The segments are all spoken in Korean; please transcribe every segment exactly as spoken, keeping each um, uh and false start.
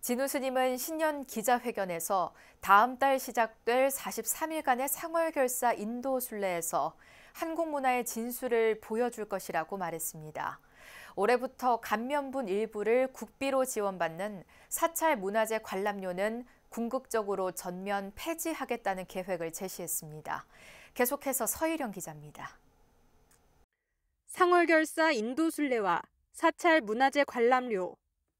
진우 스님은 신년 기자회견에서 다음 달 시작될 사십삼 일간의 상월결사 인도 순례에서 한국 문화의 진수를 보여줄 것이라고 말했습니다. 올해부터 감면분 일부를 국비로 지원받는 사찰 문화재 관람료는 궁극적으로 전면 폐지하겠다는 계획을 제시했습니다. 계속해서 서희령 기자입니다. 상월결사 인도 순례와 사찰 문화재 관람료.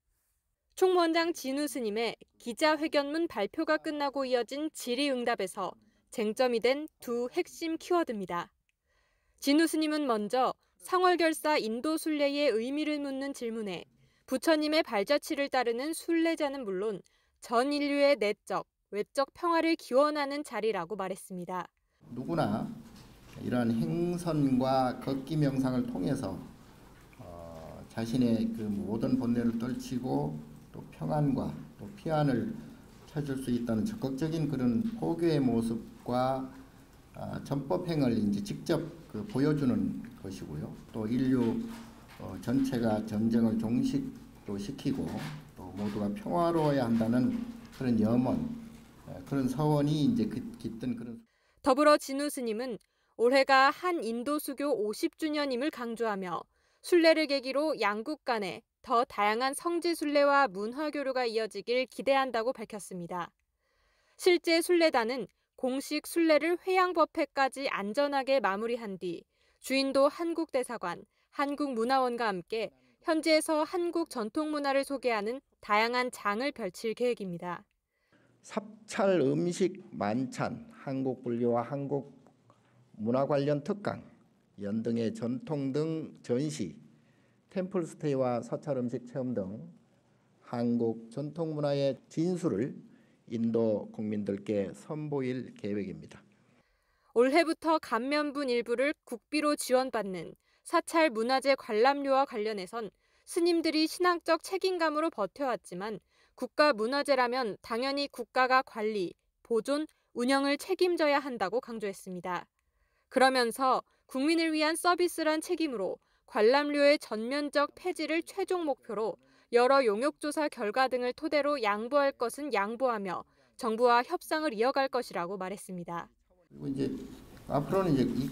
총무원장 진우 스님의 기자회견문 발표가 끝나고 이어진 질의응답에서 쟁점이 된 두 핵심 키워드입니다. 진우 스님은 먼저 상월결사 인도 순례의 의미를 묻는 질문에 부처님의 발자취를 따르는 순례자는 물론 전 인류의 내적, 외적 평화를 기원하는 자리라고 말했습니다. 누구나 이러한 행선과 걷기 명상을 통해서 어, 자신의 그 모든 본뇌를 떨치고 또 평안과 또 피안을 찾을 수 있다는 적극적인 그런 포교의 모습과 어, 전법행을 이제 직접 그 보여주는 것이고요. 또 인류 어, 전체가 전쟁을 종식도 시키고 또 모두가 평화로워야 한다는 그런 염원, 그런 서원이 이제 깃든 그런. 더불어 진우 스님은 올해가 한 인도 수교 오십 주년임을 강조하며 순례를 계기로 양국 간에 더 다양한 성지 순례와 문화 교류가 이어지길 기대한다고 밝혔습니다. 실제 순례단은 공식 순례를 회양법회까지 안전하게 마무리한 뒤 주인도 한국대사관, 한국문화원과 함께 현지에서 한국 전통문화를 소개하는 다양한 장을 펼칠 계획입니다. 삽찰 음식 만찬, 한국 불교와 한국 문화 관련 특강, 연등의 전통 등 전시, 템플 스테이와 사찰 음식 체험 등 한국 전통 문화의 진수를 인도 국민들께 선보일 계획입니다. 올해부터 감면분 일부를 국비로 지원받는 사찰 문화재 관람료와 관련해선 스님들이 신앙적 책임감으로 버텨왔지만 국가 문화재라면 당연히 국가가 관리, 보존, 운영을 책임져야 한다고 강조했습니다. 그러면서 국민을 위한 서비스란 책임으로 관람료의 전면적 폐지를 최종 목표로 여러 용역조사 결과 등을 토대로 양보할 것은 양보하며 정부와 협상을 이어갈 것이라고 말했습니다. 그리고 이제 앞으로는 이제 이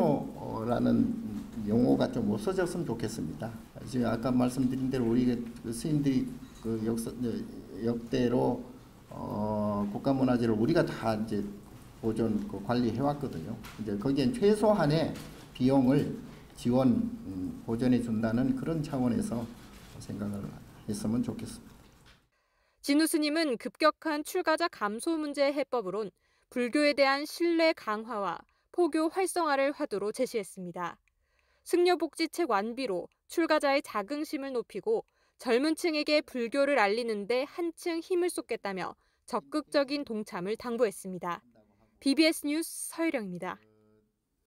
관람료라는 용어가 좀 없어졌으면 좋겠습니다. 지금 아까 말씀드린 대로 우리 그 스님들이 그 역사, 역대로 어, 국가문화재를 우리가 다 이제 보존 그 관리해 왔거든요. 이제 거기엔 최소한의 비용을 지원 음, 보전해 준다는 그런 차원에서 생각을 했으면 좋겠습니다. 진우 스님은 급격한 출가자 감소 문제 해법으론 불교에 대한 신뢰 강화와 포교 활성화를 화두로 제시했습니다. 승려복지책 완비로 출가자의 자긍심을 높이고 젊은 층에게 불교를 알리는 데 한층 힘을 쏟겠다며 적극적인 동참을 당부했습니다. 비비에스 뉴스 서희령입니다.